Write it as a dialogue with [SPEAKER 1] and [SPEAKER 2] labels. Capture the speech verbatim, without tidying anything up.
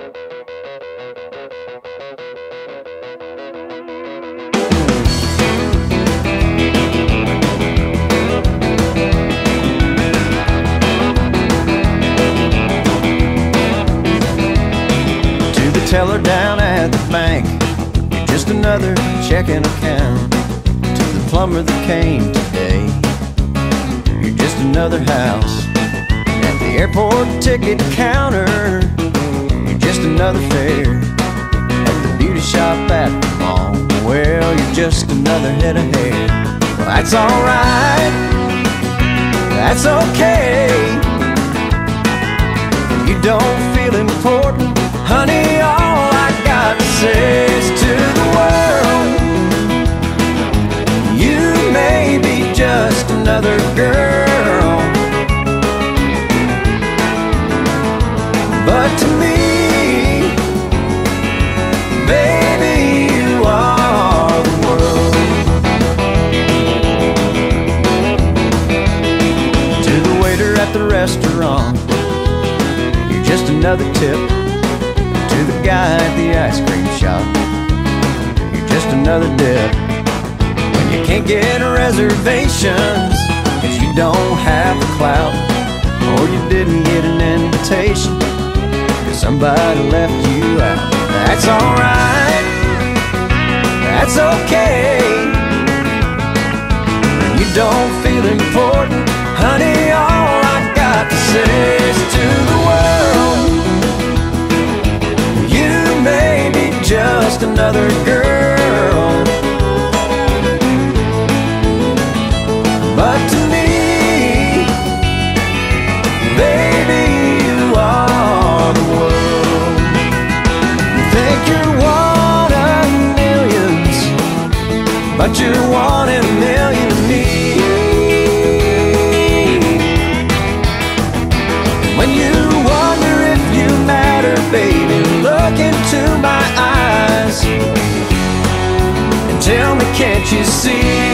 [SPEAKER 1] Teller down at the bank, you're just another checking account. To the plumber that came today, you're just another house. At the airport ticket counter, you're just another fare. At the beauty shop at the mall, well, you're just another head of hair. Well, that's alright, that's okay. You don't feel important, honey, all I got to say is to the world, you may be just another girl, but to me, baby, you are the world. To the waiter at the restaurant, you're just another tip. To the guy at the ice cream shop, you're just another dip. When you can't get reservations, cause you don't have the clout, or you didn't get an invitation, cause somebody left you out. That's alright, that's okay. When you don't feel important, honey, all I got to say is to the world, just another girl, but to me, baby, you are the world. You think you're one of millions, but you're one in a million to me. When you wonder if you matter, baby, look into my eyes and tell me, can't you see?